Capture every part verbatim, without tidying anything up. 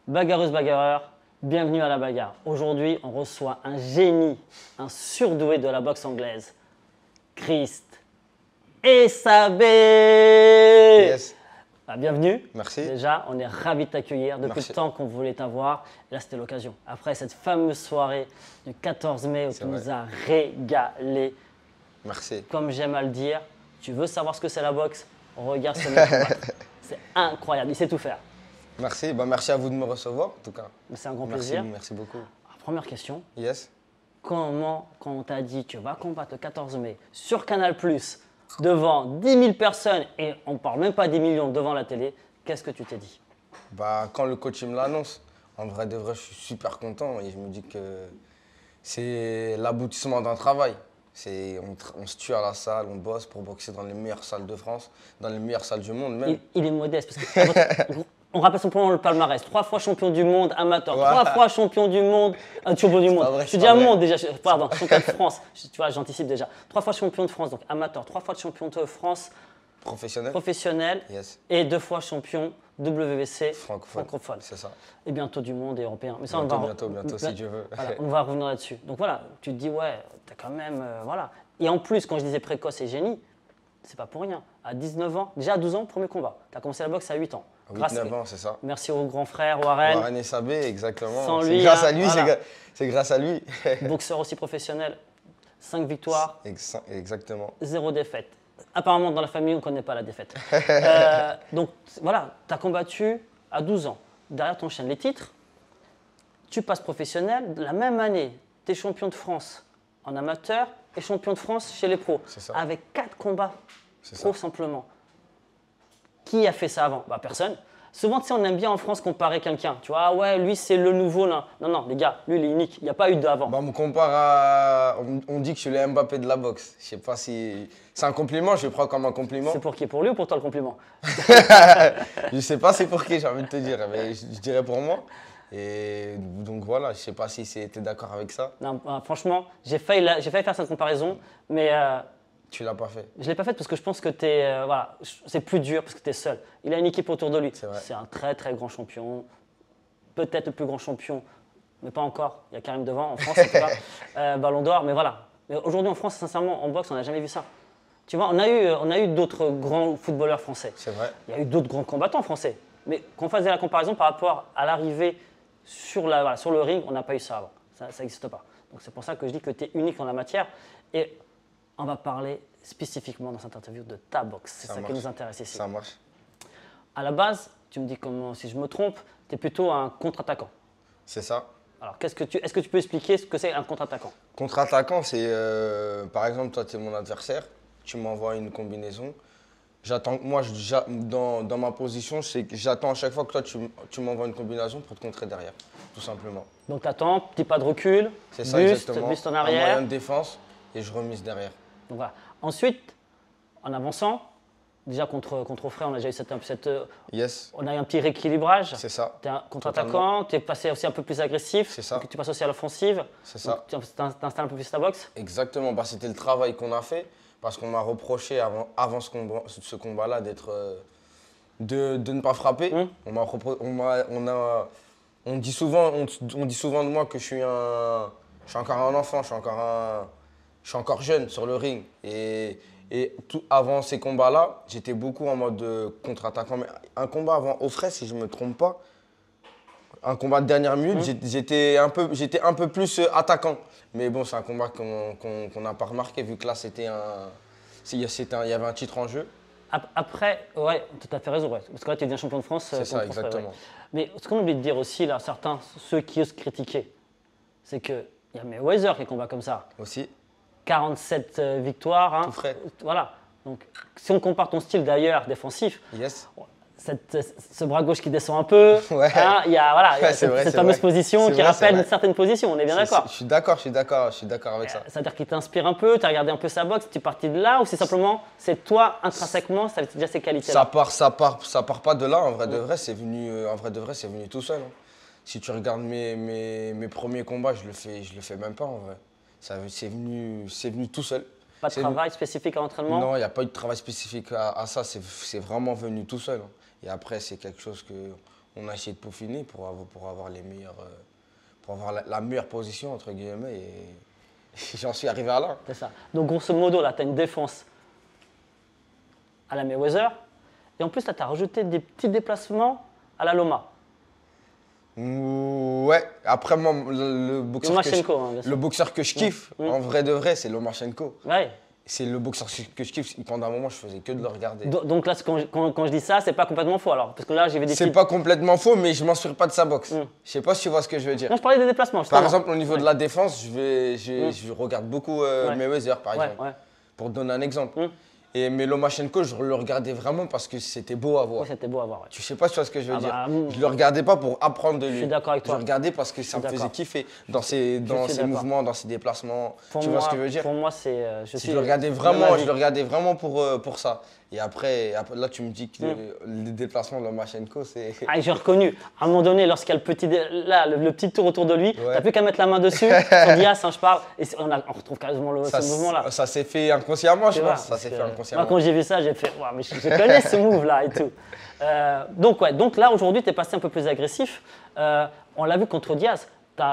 Bagarreuse, bagarreur, bienvenue à la bagarre. Aujourd'hui, on reçoit un génie, un surdoué de la boxe anglaise, Christ Essabé. Yes. Bah, bienvenue. Merci. Déjà, on est ravis de t'accueillir depuis Merci. le temps qu'on voulait t'avoir. Et là, c'était l'occasion. Après cette fameuse soirée du quatorze mai où C'est tu vrai. nous as régalé. Merci. Comme j'aime à le dire, tu veux savoir ce que c'est la boxe? Regarde ce mec combattre. C'est incroyable, il sait tout faire. Merci. Bah, merci à vous de me recevoir, en tout cas. C'est un grand Merci, plaisir. merci beaucoup. Alors, première question. Yes. Comment, quand on t'a dit tu vas combattre le quatorze mai sur Canal plus, devant dix mille personnes, et on ne parle même pas des millions devant la télé, qu'est-ce que tu t'es dit? Bah, quand le coach il me l'annonce, en vrai de vrai, je suis super content et je me dis que c'est l'aboutissement d'un travail. C'est, on, tra- on se tue à la salle, on bosse pour boxer dans les meilleures salles de France, dans les meilleures salles du monde même. il, il est modeste. Parce que, à votre- on rappelle simplement le palmarès. Trois fois champion du monde amateur, Ouais. trois fois champion du monde, un champion du monde. pas vrai, je c'est dis pas un vrai. monde déjà, je- pardon, champion de France. Je- tu vois, j'anticipe déjà. Trois fois champion de France, donc amateur, trois fois champion de France Professionnel. professionnel Yes. et deux fois champion W B C Francophone. francophone. C'est ça. Et bientôt du monde et européen. Mais ça, Bientôt, on va, bientôt, bientôt, si Dieu veut. Voilà, on va revenir là-dessus. Donc voilà, tu te dis, ouais, t'as quand même. euh, voilà. Et en plus, quand je disais précoce et génie, c'est pas pour rien. À dix-neuf ans, déjà à douze ans, premier combat. Tu as commencé la boxe à huit ans. huit neuf ans, c'est ça. Merci au grand frère Warren, Warren Essabé, exactement. Sans C'est lui, grâce hein, à lui, voilà. c'est gra- c'est grâce à lui. boxeur aussi professionnel, cinq victoires, Exa- Exactement. zéro défaite. Apparemment, dans la famille, on ne connaît pas la défaite. Euh, donc voilà, tu as combattu à douze ans. Derrière ton chaîne, les titres, tu passes professionnel. La même année, tu es champion de France en amateur et champion de France chez les pros. C'est ça. Avec quatre combats C'est pro ça. simplement. Qui a fait ça avant? Bah, personne. Souvent, tu sais, on aime bien en France comparer quelqu'un. Tu vois, ah ouais, lui, c'est le nouveau là. Non, non, les gars, lui, il est unique. Il n'y a pas eu d'avant. Bah, on me compare à. On, on dit que je suis le Mbappé de la boxe. Je sais pas si. C'est un compliment, je le prends comme un compliment. C'est pour qui? Pour lui ou pour toi le compliment? Je sais pas c'est pour qui, j'ai envie de te dire, mais je, je dirais pour moi. Et donc voilà, je sais pas si tu es d'accord avec ça. Non, bah, franchement, j'ai failli, la- j'ai failli faire cette comparaison, mais euh, Tu l'as pas fait. je ne l'ai pas faite parce que je pense que t'es, euh, voilà, c'est plus dur parce que tu es seul. Il a une équipe autour de lui. C'est vrai. C'est un très très grand champion, peut-être le plus grand champion, mais pas encore. Il y a Karim devant en France, en tout cas. Euh, Ballon d'Or, mais voilà. Mais aujourd'hui en France, sincèrement, en boxe, on n'a jamais vu ça. Tu vois, on a eu, on a eu d'autres grands footballeurs français. C'est vrai. Il y a eu d'autres grands combattants français. Mais qu'on fasse la comparaison par rapport à l'arrivée sur, la, voilà, sur le ring, on n'a pas eu ça avant. Ça n'existe pas. Donc c'est pour ça que je dis que tu es unique en la matière. Et on va parler spécifiquement dans cette interview de ta boxe. C'est ça, marche. qui nous intéresse ici. Ça marche. À la base, tu me dis comment, si je me trompe, tu es plutôt un contre-attaquant. C'est ça. Alors, qu'est-ce que tu, est-ce que tu peux expliquer ce que c'est un contre-attaquant? Contre-attaquant, c'est euh, par exemple, toi, tu es mon adversaire, tu m'envoies une combinaison. J'attends, moi, je- j'a- dans, dans ma position, c'est que j'attends à chaque fois que toi, tu, m- tu m'envoies une combinaison pour te contrer derrière, tout simplement. Donc, tu attends, petit pas de recul, C'est ça, buste, exactement. buste en Un arrière. moyen de défense et je remise derrière. Donc, voilà. Ensuite, en avançant, déjà contre, contre Frère, on a déjà eu cette, cette, Yes, on a eu un petit rééquilibrage. c'est ça. Tu es un contre-attaquant, tu es passé aussi un peu plus agressif. C'est ça. Donc, tu passes aussi à l'offensive. C'est ça. Donc, tu installes un peu plus ta boxe. Exactement, bah, c'était le travail qu'on a fait parce qu'on m'a reproché avant, avant ce combat, ce combat-là d'être, euh, de, de ne pas frapper. Hum. On m'a repro- on m'a- on a, on dit souvent, on, on dit souvent de moi que je suis un, je suis encore un enfant, je suis encore un, je suis encore jeune sur le ring. Et, et tout, avant ces combats-là, j'étais beaucoup en mode euh, contre-attaquant. Mais un combat avant Offray, si je ne me trompe pas, un combat de dernière minute, Hum. j'ai- j'étais un, peu- j'étais un peu plus euh, attaquant. Mais bon, c'est un combat qu'on qu'on- qu'on n'a pas remarqué vu que là, c'était un, c'est- c'était un- il y avait un titre en jeu. Ap- Après, ouais, tu as fait raison, ouais. Parce que là, tu deviens champion de France. C'est euh, ça, contre Frère, exactement. ouais. Mais ce qu'on oublie de dire aussi, là, certains, ceux qui osent critiquer, c'est qu'il y a Mayweather qui combat comme ça. Aussi, quarante-sept euh, victoires. Hein. Tout frais. Voilà. Donc, si on compare ton style d'ailleurs défensif, yes. cette, ce bras gauche qui descend un peu, Ouais. hein, il y a, voilà, il y a Ouais, c'est cette, vrai, cette c'est fameuse vrai. position C'est qui vrai, c'est rappelle vrai. une certaine position, on est bien C'est- d'accord. c'est- Je suis d'accord, je suis d'accord, je suis d'accord avec ça. C'est-à-dire qu'il t'inspire un peu, tu as regardé un peu sa boxe, tu es parti de là, ou c'est simplement, c'est toi intrinsèquement, ça a déjà ces qualités-là? Ça part, ça part, ça part pas de là. En vrai de vrai, c'est venu, euh, en vrai de vrai, c'est venu tout seul. hein. Si tu regardes mes, mes, mes premiers combats, je le fais, je le fais même pas en vrai. Ça, c'est venu, c'est venu tout seul. Pas de C'est- travail spécifique à l'entraînement? Non, il n'y a pas eu de travail spécifique à, à ça. C'est c'est vraiment venu tout seul. hein. Et après, c'est quelque chose que on a essayé de peaufiner pour avoir, pour avoir, les meilleurs, euh, pour avoir la, la meilleure position, entre guillemets. Et j'en suis arrivé à là. C'est ça. Donc, grosso modo, là, tu as une défense à la Mayweather. Et en plus, là, tu as rajouté des petits déplacements à la Loma. Ouais, après, moi, le, le boxeur, que je, hein, le boxeur que je kiffe, mmh. en vrai de vrai, c'est Lomachenko. Ouais. C'est le boxeur que je kiffe. Pendant un moment, je faisais que de le regarder. Donc là, quand je, quand, quand je dis ça, c'est pas complètement faux alors? Parce que là, j'ai vu des C'est petites... pas complètement faux, mais je m'inspire pas de sa boxe. Mm. Je sais pas si tu vois ce que je veux dire. Non, je parlais des déplacements. Justement. Par exemple, au niveau ouais. de la défense, je, vais, je, mm. je regarde beaucoup euh, ouais. Mayweather, par exemple. Ouais, ouais. Pour te donner un exemple. Mm. Et, mais Lomachenko, je le regardais vraiment parce que c'était beau à voir. Oui, c'était beau à voir. Ouais. Tu sais pas, tu vois ce que je veux ah dire. Bah, mm. Je le regardais pas pour apprendre de lui. Je suis d'accord avec toi. Je le regardais parce que ça me faisait kiffer dans ses, dans ses mouvements, dans ses déplacements. Pour tu moi, vois ce que je veux dire. Pour moi, c'est. Euh, je, je le regardais vraiment, je le regardais vraiment pour, euh, pour ça. Et après, après, là, tu me dis que mm. les déplacements de Lomachenko, c'est. Ah, j'ai reconnu. À un moment donné, lorsqu'il y a le petit, là, le, le petit tour autour de lui, ouais. tu n'as plus qu'à mettre la main dessus. Sur Diaz, hein, je parle. Et on, a, on retrouve quasiment le, ça, ce mouvement-là. Ça s'est fait inconsciemment, je pense. Ça s'est fait inconsciemment. Moi, quand j'ai vu ça, j'ai fait, ouais, mais je, je connais ce move-là et tout. Euh, donc, ouais, donc là, aujourd'hui, tu es passé un peu plus agressif. Euh, on l'a vu contre Diaz,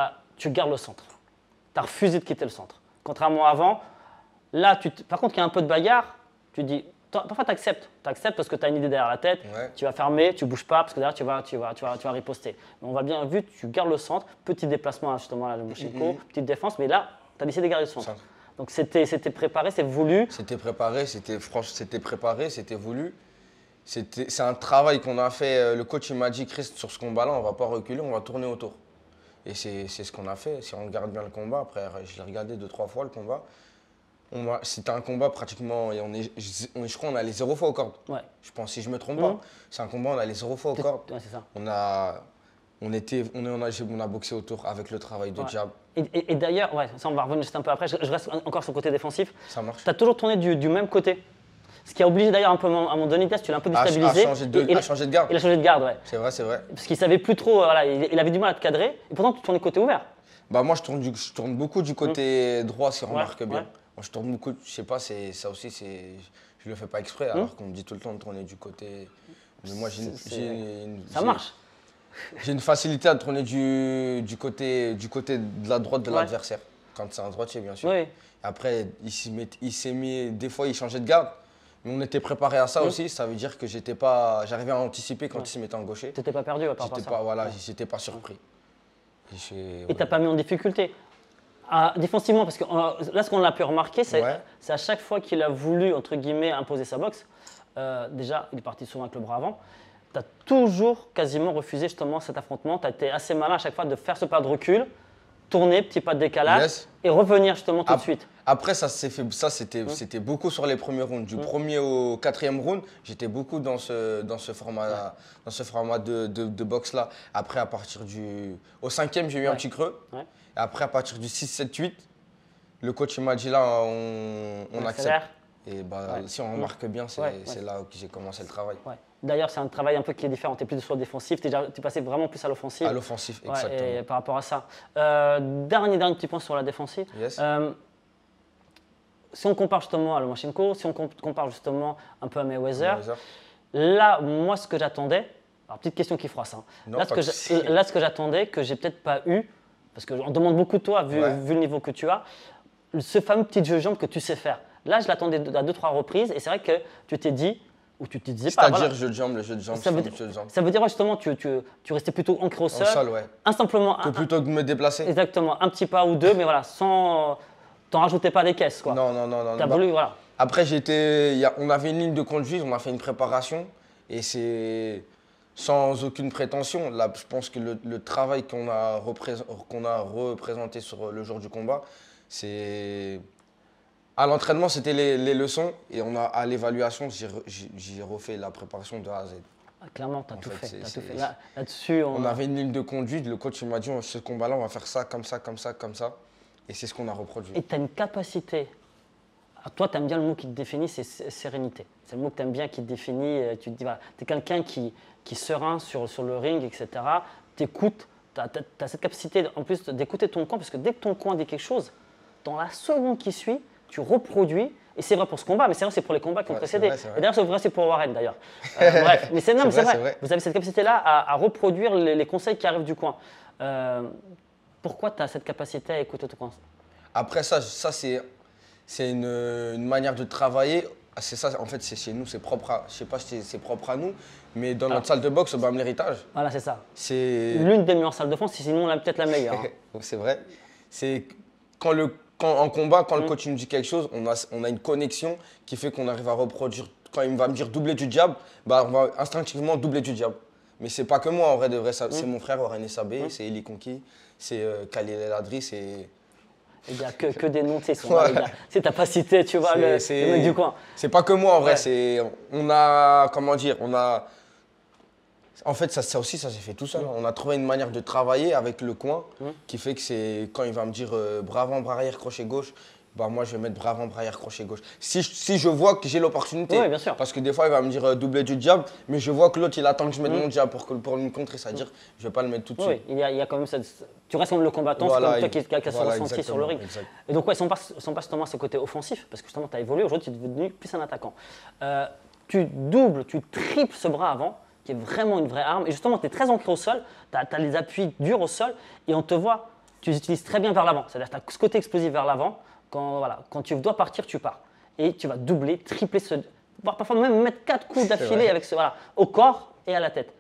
tu gardes le centre. Tu as refusé de quitter le centre. Contrairement à avant, là, tu par contre, il y a un peu de bagarre, tu dis. Parfois, tu acceptes. Tu acceptes parce que tu as une idée derrière la tête. Ouais. Tu vas fermer, tu ne bouges pas parce que derrière, tu vas, tu vas, tu vas, tu vas riposter. Mais on va bien vu, tu gardes le centre. Petit déplacement, justement, là, Lomachenko, mm-hmm. petite défense. Mais là, tu as décidé de garder le centre. centre. Donc, c'était préparé, c'est voulu. C'était préparé, c'était c'était préparé, c'était voulu. C'est un travail qu'on a fait. Le coach m'a dit, Chris, sur ce combat-là, on ne va pas reculer, on va tourner autour. Et c'est ce qu'on a fait. Si on regarde bien le combat, après, je l'ai regardé deux, trois fois, le combat. C'était un combat pratiquement, et on est, on, je crois qu'on allait zéro fois aux cordes. Ouais. Je pense, si je ne me trompe mmh. pas, c'est un combat, on allait zéro fois aux cordes. Ouais, c'est ça. On a, on, était, on, est, on, a, on a boxé autour avec le travail de ouais. jab. Et, et, et d'ailleurs, ouais, ça on va revenir juste un peu après, je, je reste encore sur le côté défensif. Ça marche. Tu as toujours tourné du, du même côté. Ce qui a obligé d'ailleurs un peu à mon donné Diaz, tu l'as un peu déstabilisé. À changer de, et, à changer de garde. Il a changé de garde, ouais. C'est vrai, c'est vrai. Parce qu'il ne savait plus trop, voilà, il, il avait du mal à te cadrer, et pourtant tu tournais côté ouvert. Bah moi je tourne, du, je tourne beaucoup du côté mmh. droit, si on ouais, remarque bien. Ouais. Moi, je tourne beaucoup, je sais pas, ça aussi, je le fais pas exprès, alors mmh. qu'on me dit tout le temps de tourner du côté. Mais moi, j'ai une, Ça marche. J'ai une facilité à tourner du, du, côté, du côté de la droite de ouais. l'adversaire, quand c'est un droitier, bien sûr. Oui. Après, il s'est mis, des fois, il changeait de garde. Mais on était préparé à ça mmh. aussi, ça veut dire que j'étais pas, j'arrivais à anticiper quand ouais. il se mettait en gaucher. Tu n'étais pas perdu à part ça. Pas, voilà, ouais. j'étais pas surpris. Et tu n'as ouais. pas mis en difficulté. Ah, défensivement, parce que euh, là, ce qu'on a pu remarquer, c'est ouais. à chaque fois qu'il a voulu, entre guillemets, imposer sa boxe, euh, déjà, il est parti souvent avec le bras avant, tu as toujours quasiment refusé justement cet affrontement. Tu as été assez malin à chaque fois de faire ce pas de recul, tourner, petit pas de décalage yes. et revenir justement tout Ap de suite. Après, ça c'était mmh. beaucoup sur les premiers rounds. Du mmh. premier au quatrième round, j'étais beaucoup dans ce, dans ce format, ouais. dans ce format de, de, de boxe-là. Après, à partir du… Au cinquième, j'ai eu ouais. un petit creux. Ouais. Et après, à partir du six, sept, huit, le coach m'a dit là, on, on, on accepte. Et bah, ouais. si on remarque bien, c'est ouais, ouais. là que j'ai commencé le travail. Ouais. D'ailleurs, c'est un travail un peu qui est différent. Tu es plus sur le défensif, tu es, es passé vraiment plus à l'offensive. À l'offensif, ouais, exactement. Et par rapport à ça. Euh, dernier, dernier petit point sur la défensive. Yes. Euh, si on compare justement à Lomachenko, si on compare justement un peu à Mayweather, Mayweather. là, moi, ce que j'attendais, alors petite question qui froisse, hein. Non, là, ce que si. là, ce que j'attendais, que j'ai peut-être pas eu, parce qu'on demande beaucoup de toi, vu, ouais. vu le niveau que tu as, ce fameux petit jeu de jambes que tu sais faire. Là, je l'attendais à deux, trois reprises, et c'est vrai que tu t'es dit, ou tu te disais pas. C'est-à-dire voilà. jeu de jambes, le jeu de jambes, ça veut, dire, jeu de jambes. Ça veut dire justement, tu, tu, tu restais plutôt ancré au sol. Au sol, ouais. Un simplement. Que un, plutôt que de me déplacer. Exactement, un petit pas ou deux, mais voilà, sans. T'en rajoutais pas des caisses, quoi. Non, non, non, non. T'as bah, voulu, voilà. Après, j'étais, on avait une ligne de conduite, on a fait une préparation, et c'est sans aucune prétention. Là, je pense que le, le travail qu'on a, qu'on a représenté sur le jour du combat, c'est… À l'entraînement, c'était les, les leçons, et on a, à l'évaluation, j'ai refait la préparation de A à Z. Ah, clairement, tu as tout fait. fait. As tout fait. Là, là-dessus, on... on avait une ligne de conduite, le coach m'a dit, ce combat-là, on va faire ça, comme ça, comme ça, comme ça. Et c'est ce qu'on a reproduit. Et tu as une capacité. Alors, toi, tu aimes bien le mot qui te définit, c'est sérénité. C'est le mot que tu aimes bien qui te définit. Tu te dis, voilà, tu es quelqu'un qui, qui est serein sur, sur le ring, et cetera. Tu écoutes, tu as, as cette capacité en plus d'écouter ton coin, parce que dès que ton coin dit quelque chose, dans la seconde qui suit, tu reproduis Et c'est vrai pour ce combat, mais c'est vrai c'est pour les combats qui ont Ouais, précédé. c'est vrai, c'est vrai. Et d'ailleurs, c'est vrai c'est pour Warren d'ailleurs. Euh, bref, mais c'est non, mais C'est c'est vrai, vrai. c'est vrai. Vous avez cette capacité-là à, à reproduire les, les conseils qui arrivent du coin. Euh, pourquoi tu as cette capacité à écouter ton coin? Après ça, ça c'est c'est une, une manière de travailler. Ah, c'est ça, en fait, c'est chez nous, c'est propre à, je sais pas si c'est- c'est propre à nous, mais dans Alors. notre salle de boxe, au Bam l'héritage, Voilà, c'est ça. c'est L'une des meilleures salles de France, sinon on a peut-être la meilleure. hein. c'est vrai. C'est quand le quand en combat, quand le Mm. coach nous dit quelque chose, on a on a une connexion qui fait qu'on arrive à reproduire. Quand il va me dire doubler du jab, bah on va instinctivement doubler du jab. Mais c'est pas que moi en vrai de vrai, ça- c'est mon frère Oren Sabé, Mm. c'est Eli Konki, c'est euh, Khalil El Adri, c'est Il n'y a que, que des noms, tu sais, ils sont Ouais. là, les gars. C'est ta pas cité, tu vois, C'est- le, c'est- le mec du coin. C'est pas que moi en vrai, Ouais. c'est on a comment dire, on a en fait ça, ça aussi ça s'est fait tout seul. On a trouvé une manière de travailler avec le coin Mm. qui fait que c'est quand il va me dire euh, bras avant, bras arrière, crochet gauche, bah moi je vais mettre bras avant, bras arrière, crochet gauche. Si je, si je vois que j'ai l'opportunité, Oui, bien sûr. parce que des fois il va me dire euh, doubler du jab, mais je vois que l'autre il attend que je mette Mm. mon jab pour que pour me contrer, c'est-à-dire je vais pas le mettre tout de Oui, suite. oui, il y, a, il y a quand même cette. Tu restes comme le combattant, Voilà, c'est comme toi qui, qui a qui a son voilà, ressenti sur le ring. exactement, exact. Et donc, ouais, si on passe, si on passe justement à ce côté offensif, parce que justement, tu as évolué, aujourd'hui, tu es devenu plus un attaquant. Euh, tu doubles, tu triples ce bras avant, qui est vraiment une vraie arme. Et justement, tu es très ancré au sol, tu as, les appuis durs au sol, et on te voit, tu les utilises très bien vers l'avant. C'est-à-dire que tu as ce côté explosif vers l'avant. Quand, voilà, quand tu dois partir, tu pars. Et tu vas doubler, tripler ce. Voire parfois même mettre quatre coups d'affilée vrai. avec ce, voilà, au corps et à la tête.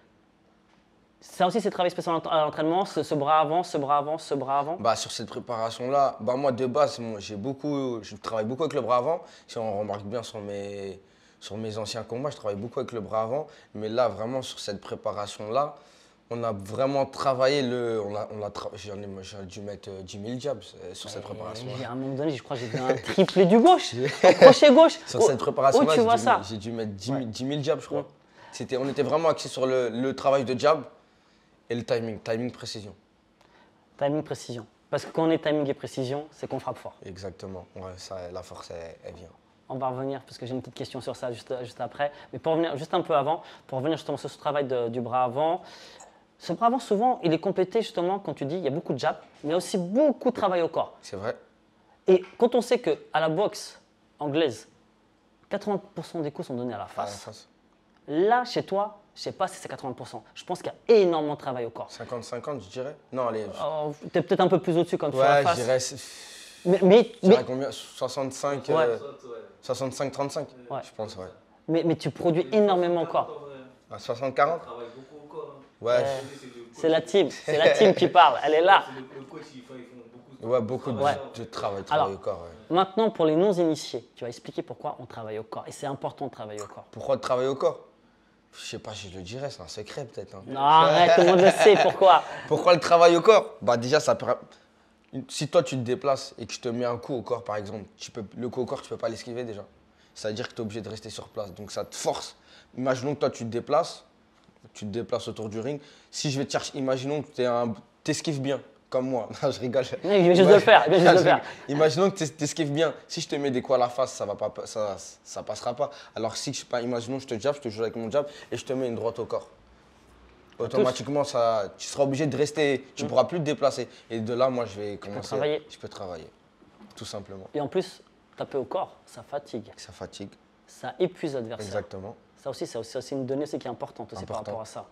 Ça aussi, c'est travail spécial à l'entraînement, ce, ce bras avant, ce bras avant, ce bras avant. Bah, sur cette préparation-là, bah, moi de base, moi, j'ai beaucoup, je travaille beaucoup avec le bras avant. Si on remarque bien sur mes, sur mes anciens combats, je travaille beaucoup avec le bras avant. Mais là, vraiment, sur cette préparation-là, on a vraiment travaillé le. On a, on a tra- J'en ai, moi, j'ai dû mettre euh, dix mille jabs euh, sur cette Et préparation-là. à un moment donné, je crois que j'ai fait un triplé du gauche, un crochet gauche. Sur Oh, cette préparation-là, oh, tu j'ai vois dû, ça. mettre- j'ai dû mettre dix mille, Ouais. dix mille jabs, je crois. Mm. C'était, on était vraiment axé sur le, le travail de jab et le timing, timing précision. Timing, précision. Parce que quand on est timing et précision, c'est qu'on frappe fort. Exactement. Ouais, ça, la force, elle, elle vient. On va revenir, parce que j'ai une petite question sur ça juste, juste après. Mais pour revenir juste un peu avant, pour revenir justement sur ce travail de- du bras avant, ce bras avant, souvent, il est complété justement, quand tu dis, il y a beaucoup de jab, mais il y a aussi beaucoup de travail au corps. C'est vrai. Et quand on sait qu'à la boxe anglaise, quatre-vingts pour cent des coups sont donnés à la À la face. face. Là, chez toi, je ne sais pas si c'est quatre-vingts pour cent. Je pense qu'il y a énormément de travail au corps. cinquante cinquante, je dirais. Non, allez. Oh, tu es peut-être un peu plus au-dessus quand tu fais la Ouais, je face. dirais. c'est- Mais, mais, Je mais, dirais combien soixante-cinq, Ouais. euh, soixante-cinq trente-cinq. Ouais. Je pense, ouais. mais, mais tu produis énormément au corps. À soixante quarante. travaille beaucoup au corps. hein. Ouais. Ouais. C'est le coach. C'est la team, c'est la team qui parle, elle est là. C'est le, le coach, ils font, ils font beaucoup de Ouais, beaucoup de, Ouais. de travail, travail Alors- au corps. Ouais. Maintenant, pour les non-initiés, tu vas expliquer pourquoi on travaille au corps. Et c'est important de travailler au corps. Pourquoi le travail au corps? Je sais pas, je le dirais, c'est un secret peut-être. hein. Non, arrête, tout le monde le sait, pourquoi? Pourquoi le travail au corps? Bah déjà, ça permet- si toi tu te déplaces et que je te mets un coup au corps par exemple, tu peux... le coup au corps tu peux pas l'esquiver déjà. C'est-à-dire que tu es obligé de rester sur place. Donc ça te force. Imaginons que toi tu te déplaces, tu te déplaces autour du ring. Si je vais te chercher, imaginons que tu un... esquives bien, comme moi. Non, je rigole. Non, il vient juste de le faire, il vient juste de le faire. Imaginons que tu esquives bien. Si je te mets des coups à la face, ça va pas, ça, ça passera pas. Alors si je sais pas, imaginons que je te jab, je te joue avec mon jab et je te mets une droite au corps. Automatiquement, ça, tu seras obligé de rester, tu ne pourras plus te déplacer. Et de là, moi, je vais commencer. travailler. Je peux travailler, tout simplement. Et en plus, taper au corps, ça fatigue, Ça fatigue, ça épuise l'adversaire. exactement. Ça aussi, c'est aussi, aussi une donnée aussi qui est importante aussi par Important. rapport à ça.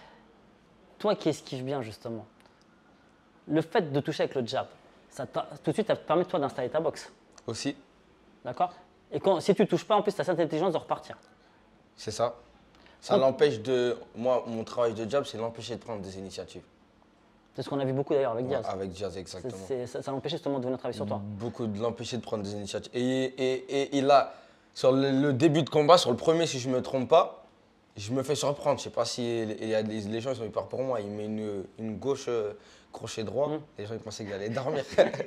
Toi qui esquives bien justement, le fait de toucher avec le jab, ça t'a- tout de suite, ça te permet toi d'installer ta boxe. Aussi, D'accord? Et quand, si tu ne touches pas, en plus, tu as cette intelligence de repartir. c'est ça. Ça Quand- l'empêche de. Moi, mon travail de jab, c'est l'empêcher de prendre des initiatives. C'est ce qu'on a vu beaucoup d'ailleurs avec Ouais, Diaz. avec Diaz, C'est- exactement. c'est- ça ça l'empêchait justement de venir travailler sur toi. Beaucoup de l'empêcher de prendre des initiatives. Et, et, et il a, sur le, le début de combat, sur le premier, si je ne me trompe pas, je me fais surprendre. Je ne sais pas si il y a des, les gens ils ont eu peur pour moi. Il met une, une gauche euh, crochet droit. Mm. Les gens ils pensaient qu'il allait dormir.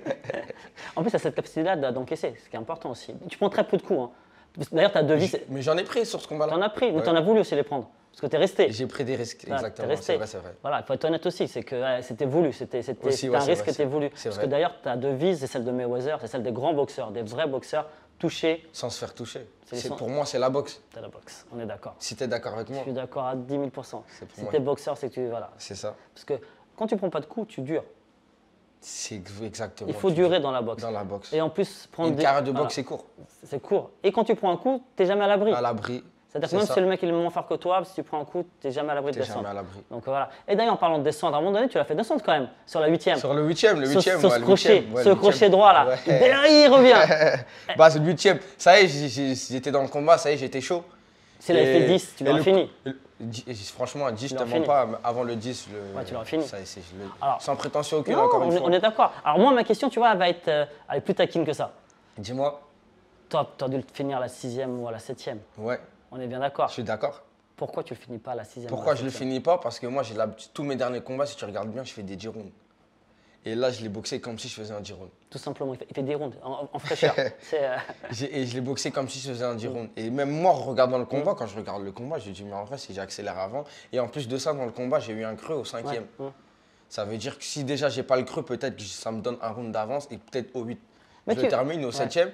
En plus, tu as cette capacité-là d'a- d'encaisser, ce qui est important aussi. Tu prends très peu de coups. hein. D'ailleurs, ta devise, Je- Mais j'en ai pris sur ce combat-là. tu en as pris, mais Ouais. tu en as voulu aussi les prendre. Parce que tu es resté. J'ai pris des risques, Voilà, exactement. t'es resté. C'est vrai, c'est vrai. Voilà, il faut être honnête aussi, c'est que ouais, c'était voulu, c'était c'était- Aussi, c'était ouais, un c'est risque vrai, qui était c'est- voulu. c'est Parce vrai. que d'ailleurs, ta devise, c'est celle de Mayweather, c'est celle des grands boxeurs, des vrais boxeurs, toucher, Sans se faire toucher. C'est les C'est- sens- Pour moi, c'est la boxe. c'est la boxe. On est d'accord. Si tu es d'accord avec Je moi, suis d'accord à dix mille pour cent. C'est pour Si moi. tu es boxeur, c'est que tu. Voilà. c'est ça. Parce que quand tu prends pas de coups, tu dures. C'est exactement. Il faut tu- durer dans la boxe. Dans la boxe. Et en plus, prendre Une des... carrière de voilà. boxe, c'est court. C'est court. Et quand tu prends un coup, tu n'es jamais à l'abri. À l'abri. C'est-à-dire que c'est même ça. si le mec il est moins fort que toi, si tu prends un coup, tu n'es jamais à l'abri de T'es descendre. jamais à l'abri. Donc voilà. Et d'ailleurs, en parlant de descendre, à un moment donné, tu l'as fait descendre quand même, sur la huitième. Sur le huitième, le Sur- huitième. sur ouais, ce le crochet, huitième, ouais, ce le crochet huitième. droit là. Ouais. Derrière, il revient. Bah, c'est le huitième. Ça y est, j'ai- j'ai- j'étais dans le combat, ça y est, j'étais chaud. S'il avait Et- fait dix, tu et l'aurais le- fini. le- dix- Franchement, dix, je Tu te l'aurais mens fini. pas. mais Avant le dix, le, Ouais, tu l'aurais fini. Ça y est, c'est- je le- Alors- sans prétention aucune, Non, encore on, une est- fois. on est d'accord. Alors moi, ma question, tu vois, elle va être euh, elle est plus taquine que ça. Dis-moi. Toi, tu as dû le finir à la sixième ou à la septième. Ouais, On est bien d'accord. je suis d'accord. Pourquoi tu le finis pas à la sixième Pourquoi ou à je la le septième? finis pas? Parce que moi, j'ai l'habitude- tous mes derniers combats, si tu regardes bien, je fais des dix rounds. Et là, je l'ai boxé comme si je faisais un dix rounds. Tout simplement, il fait, il fait des rondes en, en fraîcheur. C'est, euh, J'ai- Et je l'ai boxé comme si je faisais un dix rounds. Et même moi, en regardant le combat, quand je regarde le combat, je me dis, mais en vrai, si j'accélère avant. Et en plus de ça, dans le combat, j'ai eu un creux au cinquième. ouais, ouais. Ça veut dire que si déjà j'ai pas le creux, peut-être que ça me donne un round d'avance et peut-être au huit. Mais je tu- le termine au ouais. septième.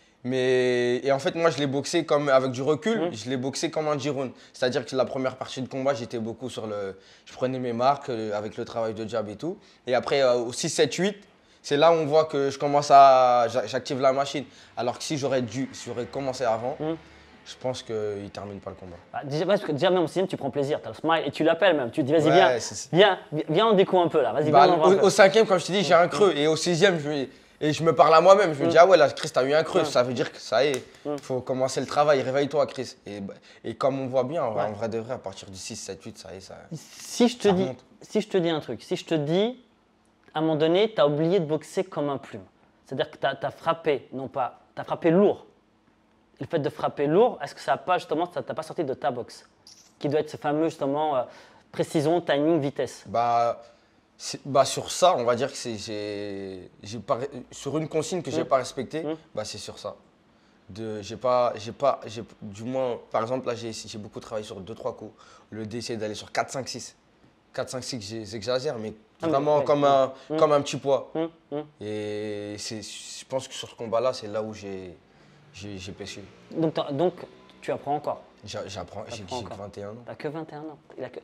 Mais et en fait, moi, je l'ai boxé comme avec du recul, Mm. je l'ai boxé comme un dix rounds. C'est-à-dire que la première partie de combat, j'étais beaucoup sur le. Je prenais mes marques euh, avec le travail de jab et tout. Et après, euh, au six, sept, huit, c'est là où on voit que je commence à. j'a- J'active la machine. Alors que si j'aurais dû, si j'aurais commencé avant, Mm. je pense qu'il ne termine pas le combat. Bah, déjà, parce que déjà, même au sixième, tu prends plaisir. Tu as le smile et tu l'appelles même. Tu te dis, vas-y, Ouais, viens, c'est- viens, viens, on découvre un peu là. Vas-y, Bah, viens, on voit un au, peu. au cinquième, comme je te dis, j'ai un creux. Et au sixième, je me, et je me parle à moi-même. Je me dis, ah ouais, là, Chris, t'as eu un creux. Mm. Ça veut dire que ça y est, il Mm. faut commencer le travail. Réveille-toi, Chris. Et, bah, et comme on voit bien, en vrai, Ouais. en vrai de vrai, à partir du six, sept, huit, ça y est, ça. Si je, te Ça dis, remonte. si je te dis un truc, si je te dis, à un moment donné, tu as oublié de boxer comme un plume. C'est-à-dire que tu as, frappé, non pas, tu as frappé lourd. Et le fait de frapper lourd, est-ce que ça n'a pas justement, ça t'a pas sorti de ta boxe? Qui doit être ce fameux justement euh, précision, timing, vitesse. Bah, c'est- bah, sur ça, on va dire que c'est. j'ai- j'ai pas- Sur une consigne que j'ai Mm. pas respectée, Mm. bah, c'est sur ça. De, j'ai pas, j'ai pas, j'ai, du moins, par exemple, là, j'ai, j'ai beaucoup travaillé sur deux trois coups. Le dé, c'est d'aller sur quatre, cinq, six. quatre, cinq, six, j'ai- j'exagère, mais Ah, mais vraiment ouais, comme, ouais. un, Mm. comme un petit poids. Hum, hum. Et c'est, je pense que sur ce combat-là, c'est là où j'ai, j'ai, j'ai péché. Donc, t'as- donc, tu apprends encore. J'a- J'apprends, j'ai, T'apprends j'ai encore. vingt et un ans. Tu n'as que vingt et un ans. Il a, que...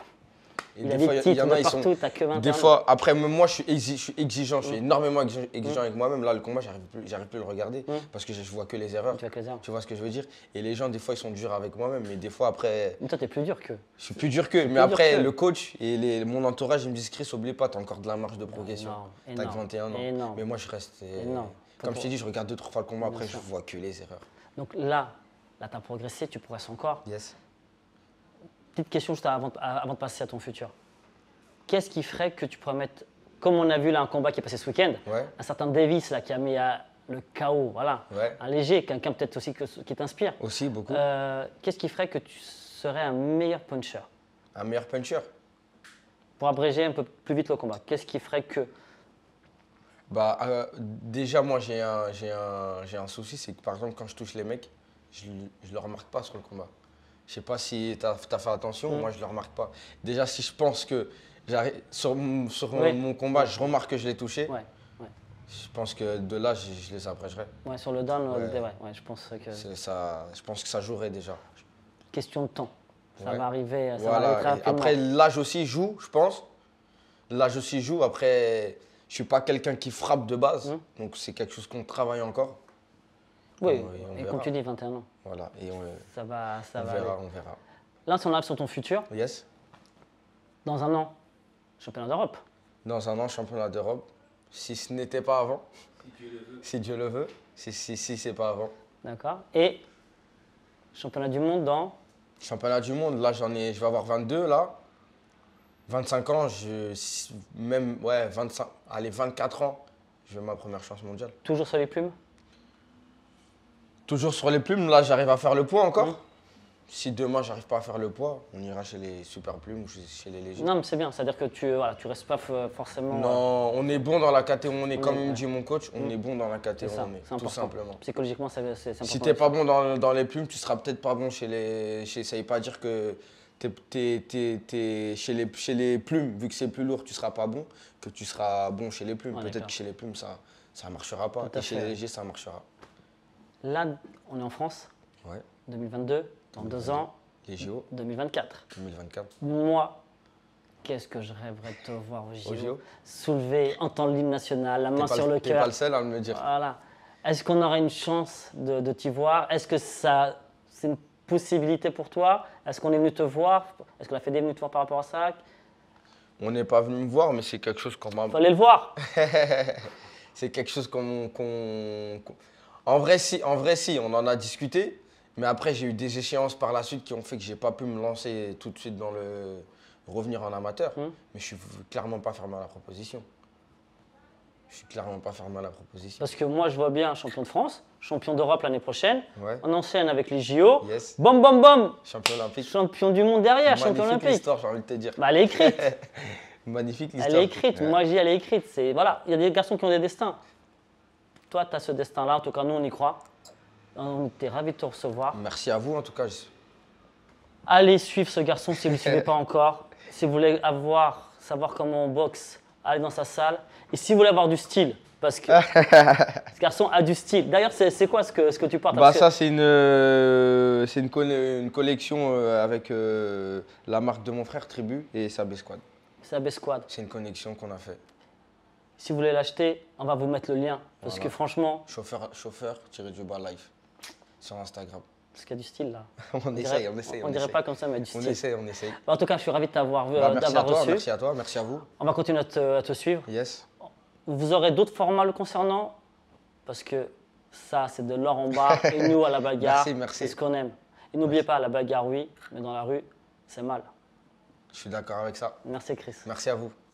Et il a des fois, titres de ils partout, sont. tu n'as que vingt et un Des ans. fois, après, même moi, je suis, exi- je suis exigeant, je suis Mm. énormément exi- exigeant Mm. avec moi-même. Là, le combat, j'arrive plus, j'arrive plus à le regarder Mm. parce que je, je vois que les erreurs. Tu vas que les armes. Tu vois ce que je veux dire? Et les gens, des fois, ils sont durs avec moi-même, mais des fois, après, Mais toi, tu es plus dur qu'eux. je suis plus dur qu'eux. Mais plus dur après, qu'eux. le coach et les- mon entourage, ils me disent, Chris, oublie pas, t'as encore de la marge de progression. Énorme, T'as que énorme, vingt et un ans. énorme. Mais moi, je reste. euh, Énorme. Comme Faut- je t'ai dit, je regarde deux, trois fois le combat, Bien après, je sûr. vois que les erreurs. Donc là, là tu as progressé, tu progresses encore. Yes. Petite question juste avant, avant de passer à ton futur. Qu'est-ce qui ferait que tu pourrais mettre, comme on a vu là un combat qui est passé ce week-end, Ouais. un certain Davis là, qui a mis à le chaos, voilà, Ouais. un léger, quelqu'un peut-être aussi que- qui t'inspire. Aussi, beaucoup. Euh, Qu'est-ce qui ferait que tu serais un meilleur puncher? Un meilleur puncher. Pour abréger un peu plus vite le combat, qu'est-ce qui ferait que... Bah, euh, déjà, moi, j'ai un, j'ai un, j'ai un souci, c'est que par exemple, quand je touche les mecs, je ne le remarque pas sur le combat. Je sais pas si tu as, fait attention, Mm. moi, je le remarque pas. Déjà, si je pense que j'arrive sur, mon- sur mon- Oui. mon combat, je remarque que je l'ai touché, Ouais, ouais. je pense que de là, je, je les abrégerai. Ouais, sur le down, Ouais. ouais. Ouais, ouais, je pense que... C'est ça, je pense que ça jouerait déjà. Question de temps. Ça Ouais. va arriver, ça va Voilà. arriver très Et rapidement. après, l'âge aussi joue, je pense. L'âge aussi joue. Après, je suis pas quelqu'un qui frappe de base, Mm. donc c'est quelque chose qu'on travaille encore. Oui, Et on et verra. comme tu dis, vingt et un ans, Voilà, et on, ça va, ça on va verra, aller. on verra. Là, si on arrive sur ton futur, Yes. dans un an, championnat d'Europe. Dans un an, championnat d'Europe. Si ce n'était pas avant, Si Dieu le veut. si Dieu le veut, si, si, si c'est pas avant. D'accord. Et championnat du monde dans... Championnat du monde, là, j'en ai, je vais avoir vingt-deux, là. vingt-cinq ans, je, si- même, ouais, vingt-cinq, allez, vingt-quatre ans, je vais ma première chance mondiale. Toujours sur les plumes. Toujours sur les plumes, là, j'arrive à faire le poids encore. Mm. Si demain, j'arrive pas à faire le poids, on ira chez les super plumes ou chez, chez les légers. Non, mais c'est bien. C'est-à-dire que tu voilà, tu restes pas f- forcément... Non, on est bon dans la catégorie, on est, On comme est- il me ouais. dit mon coach, on Mm. est bon dans la c'est catégorie, ça, on est, c'est tout important. simplement. Psychologiquement, c'est c'est important. Si t'es pas bon dans, dans les plumes, tu seras peut-être pas bon chez les. Chez, ça veut pas dire que t'es, t'es- t'es- t'es- chez, les, chez les plumes, vu que c'est plus lourd, tu seras pas bon, que tu seras bon chez les plumes. Ouais, peut-être d'accord. que chez les plumes, ça ça marchera pas. Tout à Et chez fait. les légers, ça marchera. Là, on est en France, Ouais. deux mille vingt-deux, dans deux ans, Les J O deux mille vingt-quatre. deux mille vingt-quatre. Moi, qu'est-ce que je rêverais de te voir au J O. Au J O. Soulever, entendre l'hymne national, la main T'es pas sur le- le T'es cœur. pas le seul à me le dire. Voilà. Est-ce qu'on aurait une chance de, de t'y voir? Est-ce que ça, c'est une possibilité pour toi? Est-ce qu'on est venu te voir? Est-ce que la Fédé est venue te voir par rapport à ça? On n'est pas venu me voir, mais c'est quelque chose qu'on m'a. Il faut aller le voir. C'est quelque chose qu'on. qu'on- qu'on- En vrai, si, en vrai, si, on en a discuté. Mais après, j'ai eu des échéances par la suite qui ont fait que j'ai pas pu me lancer tout de suite dans le. Revenir en amateur. Hum. Mais je suis clairement pas fermé à la proposition. Je suis clairement pas fermé à la proposition. Parce que moi, je vois bien champion de France, champion d'Europe l'année prochaine. Ouais. On enchaîne avec les J O. Yes. Bom, bom, bom. Champion olympique. Champion du monde derrière, champion Magnifique olympique. l'histoire, j'ai envie de te dire. Bah, elle est écrite. Magnifique l'histoire. Elle est écrite. Ouais. Moi, je dis, elle est écrite. C'est, voilà, il y a des garçons qui ont des destins. Toi, tu as ce destin-là. En tout cas, nous, on y croit. On était ravis de te recevoir. Merci à vous en tout cas. Je- Allez suivre ce garçon si vous ne le suivez pas encore. Si vous voulez avoir, savoir comment on boxe, allez dans sa salle. Et si vous voulez avoir du style, parce que ce garçon a du style. D'ailleurs, c'est, c'est quoi ce que, ce que tu portes? Bah Parce que ça c'est une, euh, c'est une, coll- une collection euh, avec euh, la marque de mon frère Tribu et Sabé Squad. c'est la B-Squad. C'est une connexion qu'on a fait. Si vous voulez l'acheter, on va vous mettre le lien. Parce Voilà. que franchement, Chauffeur, chauffeur tiré du bas live sur Instagram. parce qu'il y a du style là. on, dirait- essaye, on essaye. On, on dirait essaye. pas comme ça, mais du On style. essaye, on essaye. Bah, en tout cas, je suis ravi de t'avoir vu, Bah, euh, merci à d'avoir toi, reçu. merci à toi, merci à vous. On va continuer à te, à te suivre. Yes. Vous aurez d'autres formats le concernant, parce que ça, c'est de l'or en bas. Et nous, à la bagarre, Merci, merci. c'est ce qu'on aime. Et n'oubliez pas, la bagarre, oui, mais dans la rue, c'est mal. Je suis d'accord avec ça. Merci, Chris. Merci à vous.